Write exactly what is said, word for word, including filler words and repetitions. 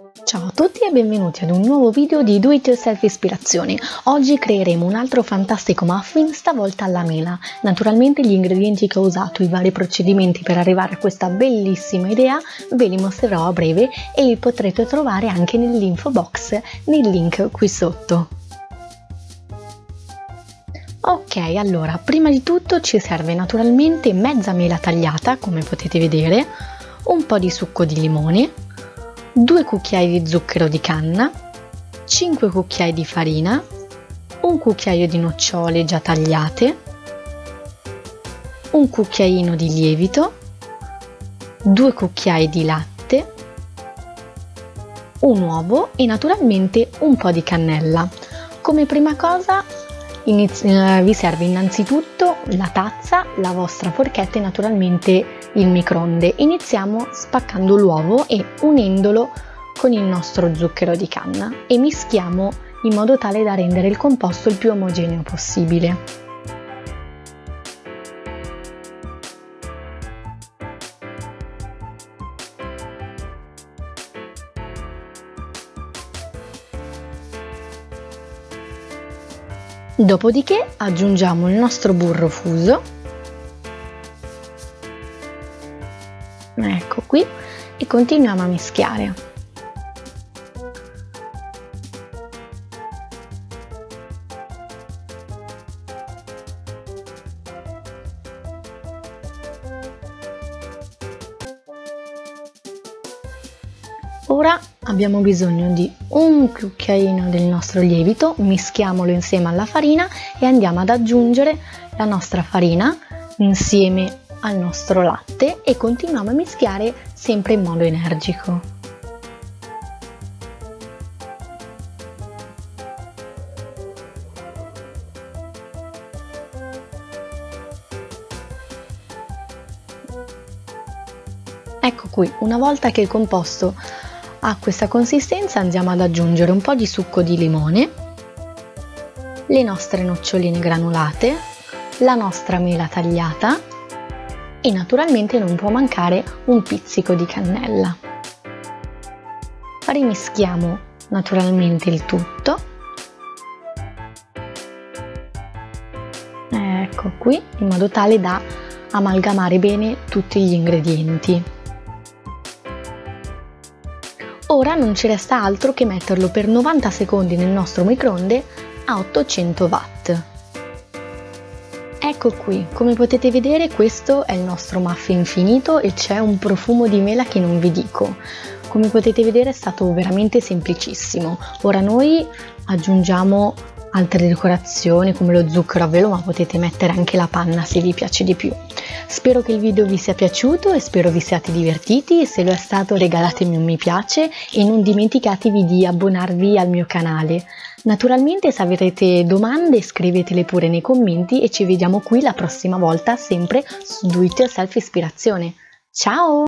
Ciao a tutti e benvenuti ad un nuovo video di Do It Yourself Ispirazioni. Oggi creeremo un altro fantastico muffin, stavolta alla mela. Naturalmente gli ingredienti che ho usato, i vari procedimenti per arrivare a questa bellissima idea ve li mostrerò a breve e li potrete trovare anche nell'info box nel link qui sotto. Ok, allora prima di tutto ci serve naturalmente mezza mela tagliata, come potete vedere, un po' di succo di limone, due cucchiai di zucchero di canna, cinque cucchiai di farina, un cucchiaio di nocciole già tagliate, un cucchiaino di lievito, due cucchiai di latte, un uovo e naturalmente un po' di cannella. Come prima cosa inizi- vi serve innanzitutto la tazza, la vostra forchetta e naturalmente il microonde. Iniziamo spaccando l'uovo e unendolo con il nostro zucchero di canna e mischiamo in modo tale da rendere il composto il più omogeneo possibile. Dopodiché aggiungiamo il nostro burro fuso, ecco qui, e continuiamo a mischiare. Ora abbiamo bisogno di un cucchiaino del nostro lievito, mischiamolo insieme alla farina e andiamo ad aggiungere la nostra farina insieme al nostro latte e continuiamo a mischiare sempre in modo energico. Ecco qui, una volta che il composto ha questa consistenza andiamo ad aggiungere un po' di succo di limone, le nostre noccioline granulate, la nostra mela tagliata e naturalmente non può mancare un pizzico di cannella. Rimischiamo naturalmente il tutto, ecco qui, in modo tale da amalgamare bene tutti gli ingredienti. Ora non ci resta altro che metterlo per novanta secondi nel nostro microonde a ottocento watt. Ecco qui, come potete vedere questo è il nostro muffin finito e c'è un profumo di mela che non vi dico. Come potete vedere è stato veramente semplicissimo. Ora noi aggiungiamo altre decorazioni come lo zucchero a velo, ma potete mettere anche la panna se vi piace di più. Spero che il video vi sia piaciuto e spero vi siate divertiti, e se lo è stato regalatemi un mi piace e non dimenticatevi di abbonarvi al mio canale. Naturalmente se avrete domande scrivetele pure nei commenti e ci vediamo qui la prossima volta sempre su Do It Yourself Ispirazione. Ciao!